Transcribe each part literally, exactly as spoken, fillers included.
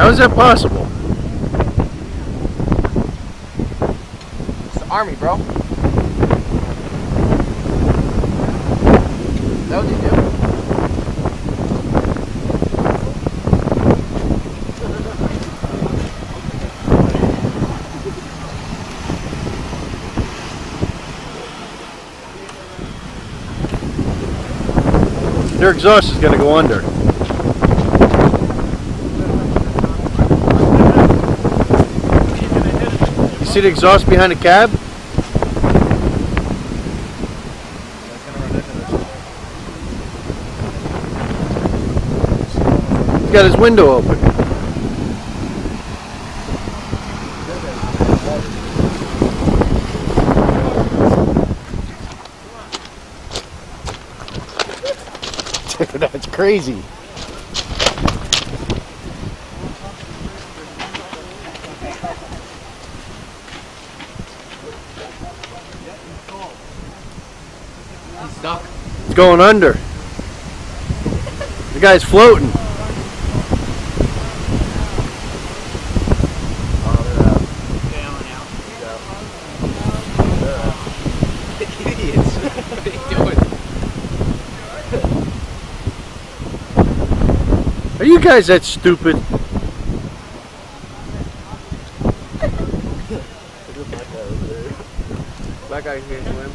How is that possible? It's the army, bro. Is that what they do? Their exhaust is going to go under. You see the exhaust behind the cab? He's got his window open. Dude, that's crazy. He's stuck. It's going under. The guy's floating. Idiots. What are you doing? Are you guys that stupid? Black guy can't swim.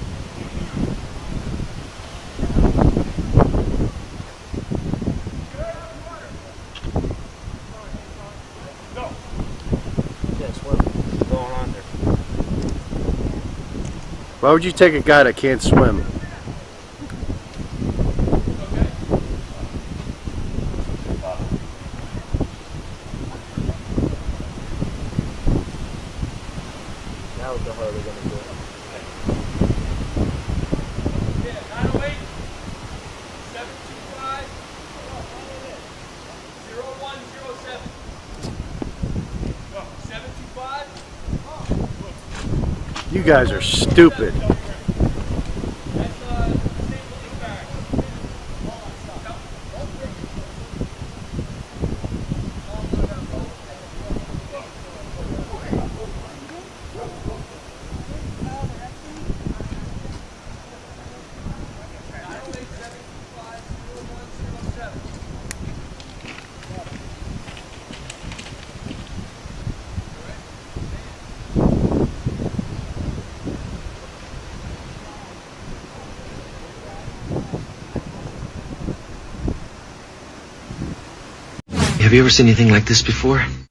Can't swim. It's going under. Why would you take a guy that can't swim? Now what the hell are they gonna do? nine oh eight, seven two five, zero one zero seven. No, seven two five. You guys are stupid. That's uh, state police barracks. Have you ever seen anything like this before?